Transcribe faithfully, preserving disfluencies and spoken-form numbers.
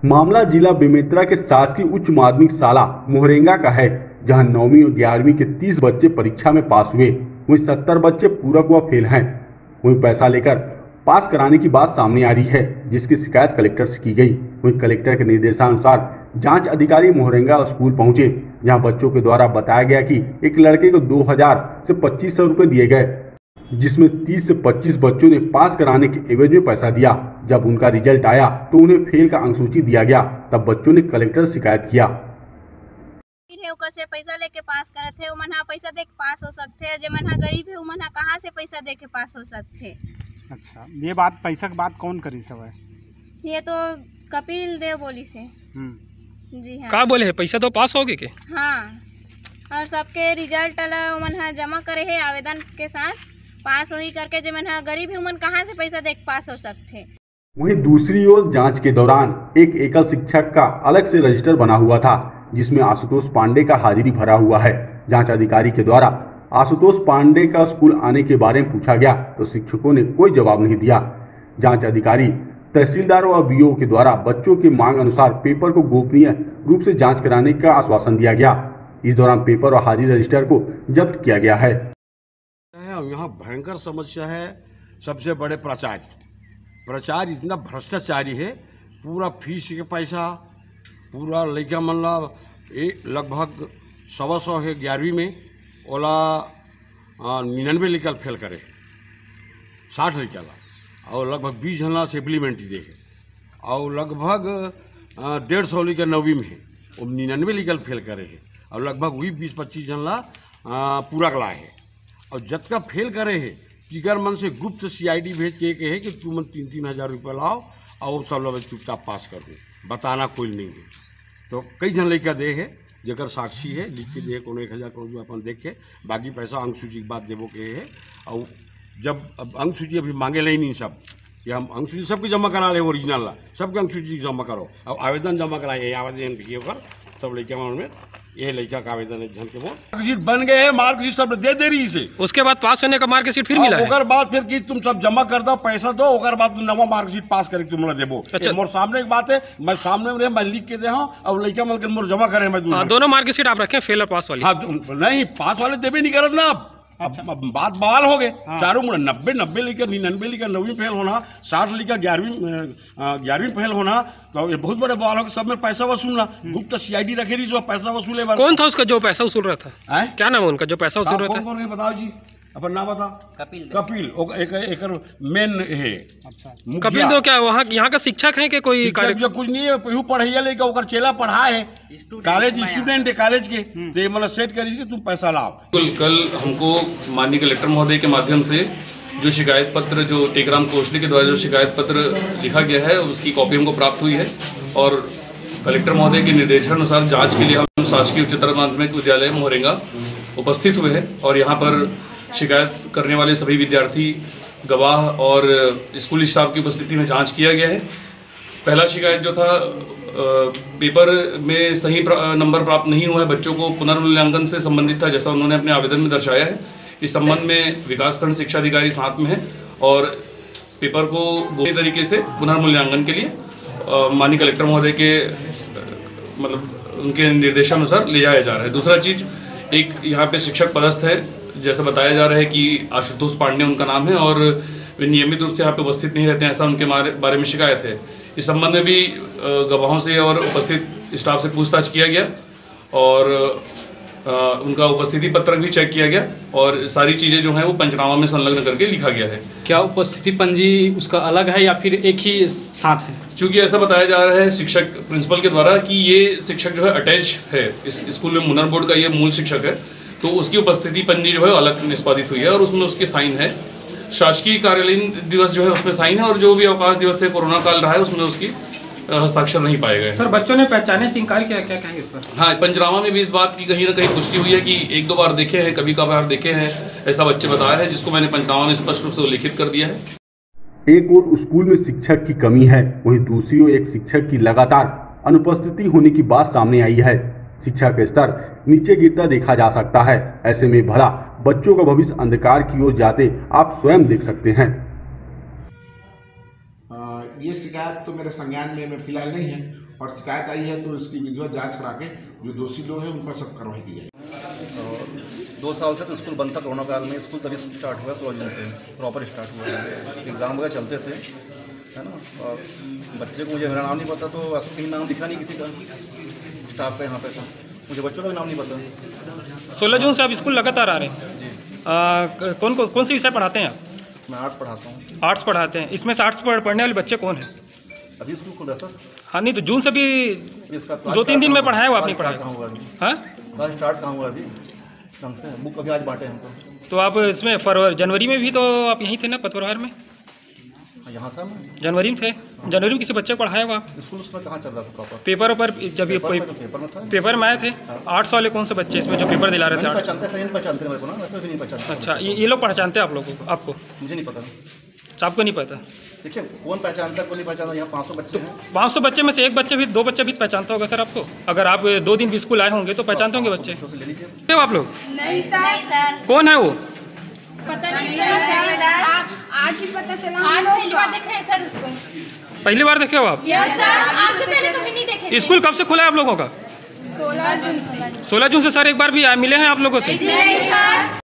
मामला जिला बेमेतरा के शासकीय उच्च माध्यमिक शाला मोहरेंगा का है, जहां नौवीं और ग्यारहवीं के तीस बच्चे परीक्षा में पास हुए, वहीं सत्तर बच्चे पूरक व फेल हैं। वहीं पैसा लेकर पास कराने की बात सामने आ रही है, जिसकी शिकायत कलेक्टर से की गई। वहीं कलेक्टर के निर्देशानुसार जांच अधिकारी मोहरेंगा स्कूल पहुंचे, जहां बच्चों के द्वारा बताया गया कि एक लड़के को दो हजार से पच्चीस सौ रुपए दिए गए, जिसमें तीस से पच्चीस बच्चों ने पास कराने के एवज में पैसा दिया। जब उनका रिजल्ट आया तो उन्हें फेल का अंकसूची दिया गया, तब बच्चों ने कलेक्टर से शिकायत किया। से पैसा लेके पास करत है, उमन हा पैसा दे के पास हो सकते हैं, जेमन हा गरीब है उमन हा कहाँ से पैसा दे के पास हो सकते। अच्छा, ये बात पैसा की बात कौन करी सब है? ये तो कपिल देव बोली से। जी हाँ। का बोले है पैसा तो पास हो गए के? हाँ, और सबके रिजल्ट उमन हा जमा करे है आवेदन के साथ, पास वही करके जेमन हा गरीब है उमन कहाँ से पैसा दे के पास हो सकते। वहीं दूसरी ओर जांच के दौरान एक एकल शिक्षक का अलग से रजिस्टर बना हुआ था, जिसमें आशुतोष पांडे का हाजिरी भरा हुआ है। जांच अधिकारी के द्वारा आशुतोष पांडे का स्कूल आने के बारे में पूछा गया तो शिक्षकों ने कोई जवाब नहीं दिया। जांच अधिकारी तहसीलदार और बीओ के द्वारा बच्चों की मांग अनुसार पेपर को गोपनीय रूप से जांच कराने का आश्वासन दिया गया। इस दौरान पेपर और हाजिरी रजिस्टर को जब्त किया गया है। यहाँ भयंकर समस्या है, सबसे बड़े प्राचार्य प्राचार्य इतना भ्रष्टाचारी है, पूरा फीस के पैसा पूरा लड़का मल्ला लगभग सवा सौ है ग्यारहवीं में, ओला निन्यानवे निकल फेल करे, साठ निकला, और लगभग बीस झनला सप्लीमेंट्री दे है, और लगभग डेढ़ सौ लिखा नौवीं में है, वो निन्यानवे निकल फेल करे है, और लगभग वही बीस पच्चीस झनला पूरा लाए है। और जत का फेल करे है तिगर मन से गुप्त सीआईडी भेज के कहे कि तुम मन तीन तीन हज़ार रुपये लाओ और सब लोग चुपचाप पास कर दो, बताना कोई नहीं है। तो कई जन लड़का दे है जकर साक्षी है, लिख के दे को एक हज़ार करोड़ अपन देख के बाकी पैसा अंक सूची के बाद देवो के है। और जब अब अंक सूची अभी मांगे ले नहीं सब कि हम अंक सूची सबके जमा करा ले, ओरिजिनल ला सबके अंक सूची जमा करो और आवेदन जमा कराए, आवेदन भी होकर सब लड़का में ये लड़का का आवेदन झन के वो मार्कशीट बन गए हैं, मार्कशीट सब दे दे रही से, उसके बाद पास होने का मार्कशीट फिर मिला है। ओकर बाद फिर कि तुम सब जमा कर दो पैसा दो, ओकर बाद तुम नवा मार्कशीट पास करके तुम लोग देबो। अच्छा, मोर सामने एक बात है, मैं सामने में मैं लिख के दे हूं और लड़का मिलकर मोर जमा करे मैं दोनों दोनों मार्कशीट आप रखें, फेल और पास वाली। हाँ, नहीं पास वाले देवे नहीं करत ना। अच्छा, बात बवाल हो गए। हाँ। चारों मुड़ा नब्बे नब्बे लिखा निन्यानवे लिखा नौवीं फेल होना, साठ लिखा ग्यारहवीं ग्यारहवीं फेल होना, तो ये बहुत बड़े बवाल हो गए। सब में पैसा वसूलना, गुप्त सीआईडी रखे रही जो पैसा वसूले। कौन था उसका जो पैसा वसूल रहा था? है? क्या नाम है उनका जो पैसा वसूल रहा था? कौन कौन बताओ जी, अपन नाम बता। कपिल कपिल एक एक मेन है। अच्छा, कपिल तो क्या वहाँ यहाँ का शिक्षक है कि कोई कार्य? कुछ नहीं है, पढ़ू पढ़ैया लेकर ओकर चेला पढ़ा है, कॉलेज स्टूडेंट है कॉलेज के, तो मतलब सेट करी कि तुम पैसा लाओ। कल कल हमको माननीय कलेक्टर महोदय के माध्यम से जो शिकायत पत्र जो टेकराम कोशली के द्वारा जो शिकायत पत्र लिखा गया है उसकी कॉपी हमको प्राप्त हुई है, और कलेक्टर महोदय के निर्देशानुसार जांच के लिए हम शासकीय उच्चतर माध्यमिक विद्यालय मोहरेंगा उपस्थित हुए हैं। और यहाँ पर शिकायत करने वाले सभी विद्यार्थी, गवाह और स्कूल स्टाफ की उपस्थिति में जांच किया गया है। पहला शिकायत जो था पेपर में सही नंबर प्राप्त नहीं हुआ है, बच्चों को पुनर्मूल्यांकन से संबंधित था, जैसा उन्होंने अपने आवेदन में दर्शाया है। इस संबंध में विकासखंड शिक्षा अधिकारी साथ में है और पेपर को गोपनीय तरीके से पुनर्मूल्यांकन के लिए माननीय कलेक्टर महोदय के मतलब उनके निर्देशानुसार ले जाया जा रहा है। दूसरा चीज़, एक यहाँ पे शिक्षक पदस्थ है, जैसा बताया जा रहा है कि आशुतोष पांडे उनका नाम है और वे नियमित रूप से यहाँ पे उपस्थित नहीं रहते हैं, ऐसा उनके बारे में शिकायत है। इस संबंध में भी गवाहों से और उपस्थित स्टाफ से पूछताछ किया गया और आ, उनका उपस्थिति पत्रक भी चेक किया गया और सारी चीज़ें जो हैं वो पंचनामा में संलग्न करके लिखा गया है। क्या उपस्थिति पंजी उसका अलग है या फिर एक ही साथ है? चूँकि ऐसा बताया जा रहा है शिक्षक प्रिंसिपल के द्वारा कि ये शिक्षक जो है अटैच है इस स्कूल में, मुनर बोर्ड का ये मूल शिक्षक है, तो उसकी उपस्थिति पंजी जो है अलग निष्पादित हुई है और उसमें उसके साइन है। शासकीय कार्यालयीन दिवस जो है उसमें साइन है और जो भी अवकाश दिवस है कोरोना काल रहा है उसमें उसकी हस्ताक्षर नहीं पाए गए। सर, बच्चों ने पहचाने से इनकार किया, क्या कहेंगे इस पर? हाँ, पंचनामा में भी इस बात की कहीं ना कहीं पुष्टि हुई है कि एक दो बार देखे हैं, कभी कभार देखे हैं, ऐसा बच्चे बताया है, जिसको मैंने पंचनामा में स्पष्ट रूप से उल्लेखित कर दिया है। एक और स्कूल में शिक्षक की कमी है, वहीं दूसरी ओर एक शिक्षक की लगातार अनुपस्थिति होने की बात सामने आई है। शिक्षा का स्तर नीचे गिरता देखा जा सकता है। ऐसे में भला बच्चों का भविष्य अंधकार की ओर जाते आप स्वयं देख सकते हैं। ये शिकायत तो मेरे संज्ञान में में फिलहाल नहीं है और शिकायत आई है तो इसकी विधिवत जांच करा के जो दोषी लोग हैं उन पर सख्त कार्रवाई की जाएगी। और दो साल से तो स्कूल बंद था, कोरोना काल में स्कूल तभी स्टार्ट हुआ, सोलह जून से प्रॉपर स्टार्ट हुआ है, एग्ज़ाम वगैरह चलते थे, है ना। और बच्चे को मुझे मेरा नाम नहीं पता, तो ऐसा कहीं नाम दिखा नहीं किसी का स्टाफ का यहाँ पे, तो मुझे बच्चों का भी नाम नहीं पता। सोलह जून से आप स्कूल लगातार आ रहे हैं जी। आ, कौन कौन कौन से विषय पढ़ाते हैं आप? मैं आर्ट्स पढ़ाता हूँ। आर्ट्स पढ़ाते हैं। इसमें से आर्ट्स पढ़ने वाले बच्चे कौन हैं? अभी स्कूल खुला सर। हाँ नहीं तो जून से भी इसका दो तीन दिन में पढ़ाया वो आपने पढ़ाया? कहाँ हुआ अभी? हाँ क्लास स्टार्ट कहाँ हुआ अभी ढंग से? बुक अभी आज बांटे हमको। तो आप इसमें फरवरी जनवरी में भी तो आप यहीं थे ना, पतवार में? यहाँ था मैं जनवरी में थे। जनवरी में किसी बच्चे को पढ़ाया हुआ? स्कूल उसमें कहाँ चल रहा था प्रॉपर? पेपर पर जब ये पेपर में, तो पेपर में था। पेपर में आए थे। आर्ट्स वाले कौन से बच्चे इसमें जो पेपर दिला रहे थे? पहचानते थे, पहचानते मेरे को ना, वैसे भी नहीं पहचानते। अच्छा, ये ये लोग पहचानते हैं आप लोगों को? आपको? मुझे नहीं पता। आपको नहीं पता? देखिए कौन पहचानता है कौन नहीं पहचानता। यहाँ पाँच सौ बच्चे हैं। पाँच सौ बच्चे में से एक बच्चे भी, दो बच्चे भी पहचानता होगा सर आपको? अगर आप दो दिन भी स्कूल आए होंगे तो पहचानते होंगे बच्चे? ले आप लोग? नहीं सर। कौन है वो? पता नहीं सर, आज ही पता चला। आज पहली बार देखे हैं सर उसको। पहली बार देखे हो आप? यस सर, आज से पहले कभी नहीं देखे। स्कूल कब से खुला है आप लोगों का? सोलह जून से। सोलह जून से सर एक बार भी आए मिले हैं आप लोगों से? नहीं सर।